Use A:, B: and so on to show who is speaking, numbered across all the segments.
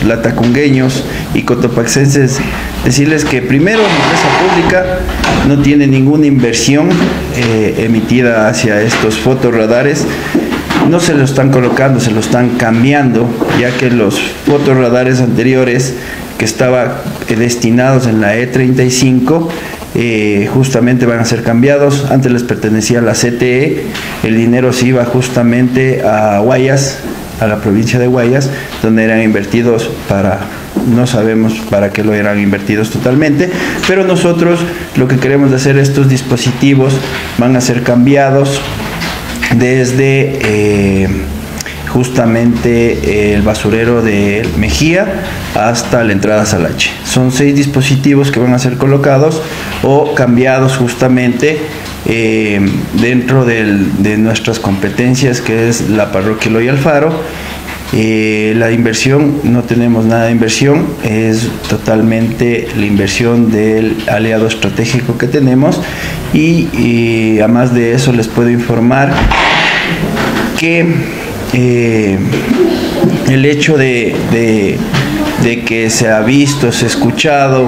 A: los latacungueños y cotopaxenses, decirles que primero la empresa pública no tiene ninguna inversión emitida hacia estos fotorradares. No se lo están colocando, se lo están cambiando, ya que los fotorradares anteriores que estaban destinados en la E35 justamente van a ser cambiados. Antes les pertenecía a la CTE, el dinero se iba justamente a Guayas, a la provincia de Guayas, donde eran invertidos no sabemos para qué lo eran invertidos totalmente, pero nosotros lo que queremos hacer, estos dispositivos van a ser cambiados desde justamente el basurero de Mejía hasta la entrada a Salache. Son 6 dispositivos que van a ser colocados o cambiados justamente dentro de nuestras competencias, que es la parroquia Eloy Alfaro. La inversión, no tenemos nada de inversión, es totalmente la inversión del aliado estratégico que tenemos, y además de eso les puedo informar que el hecho de que se ha visto, se ha escuchado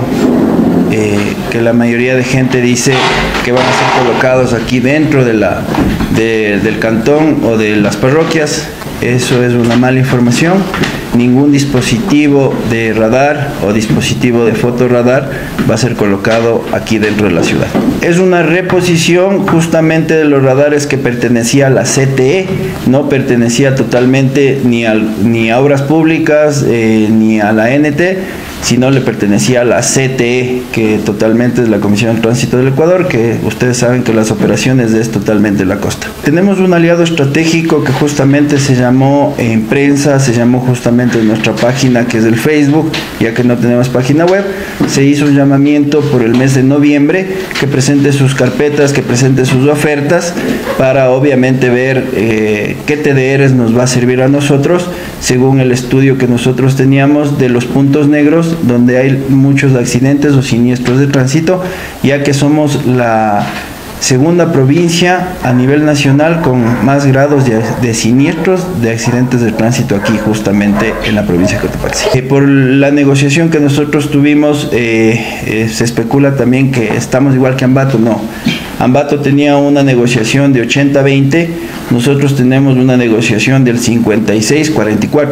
A: que la mayoría de gente dice que van a ser colocados aquí dentro del cantón o de las parroquias, eso es una mala información. Ningún dispositivo de radar o dispositivo de fotorradar va a ser colocado aquí dentro de la ciudad. Es una reposición justamente de los radares que pertenecía a la CTE, no pertenecía totalmente ni a Obras Públicas ni a la NT, sino le pertenecía a la CTE, que totalmente es la Comisión de Tránsito del Ecuador, que ustedes saben que las operaciones es totalmente la costa. Tenemos un aliado estratégico que justamente se llamó en prensa, se llamó justamente en nuestra página, que es el Facebook, ya que no tenemos página web. Se hizo un llamamiento por el mes de noviembre, que presente sus carpetas, que presente sus ofertas, para obviamente ver qué TDRs nos va a servir a nosotros, según el estudio que nosotros teníamos de los puntos negros, donde hay muchos accidentes o siniestros de tránsito, ya que somos la segunda provincia a nivel nacional con más grados de siniestros de accidentes de tránsito aquí justamente en la provincia de Cotopaxi. Por la negociación que nosotros tuvimos, se especula también que estamos igual que Ambato. No, Ambato tenía una negociación de 80-20, nosotros tenemos una negociación del 56-44.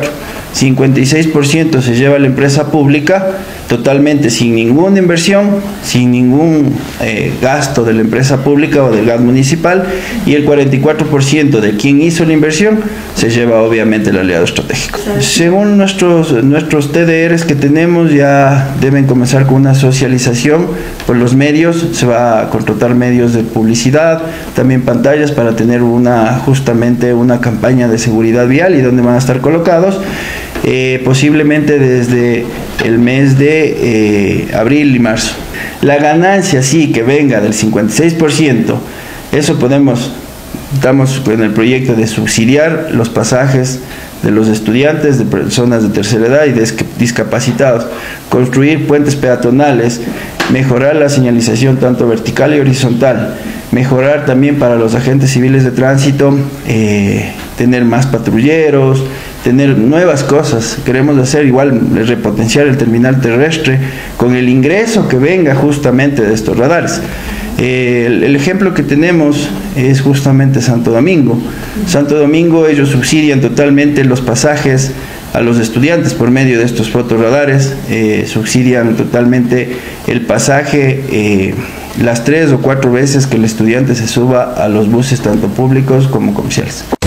A: 56% se lleva la empresa pública totalmente sin ninguna inversión, sin ningún gasto de la empresa pública o del gas municipal, y el 44% de quien hizo la inversión se lleva obviamente el aliado estratégico. Según nuestros TDRs que tenemos, ya deben comenzar con una socialización por los medios. Se va a contratar medios de publicidad, también pantallas, para tener justamente una campaña de seguridad vial y donde van a estar colocados. Posiblemente desde el mes de abril y marzo. La ganancia sí que venga del 56%, eso estamos con el proyecto de subsidiar los pasajes de los estudiantes, de personas de tercera edad y de discapacitados, construir puentes peatonales, mejorar la señalización tanto vertical y horizontal, mejorar también para los agentes civiles de tránsito, tener más patrulleros, tener nuevas cosas. Queremos hacer igual, repotenciar el terminal terrestre con el ingreso que venga justamente de estos radares. El ejemplo que tenemos es justamente Santo Domingo. Santo Domingo, ellos subsidian totalmente los pasajes a los estudiantes por medio de estos fotorradares, subsidian totalmente el pasaje las 3 o 4 veces que el estudiante se suba a los buses tanto públicos como comerciales.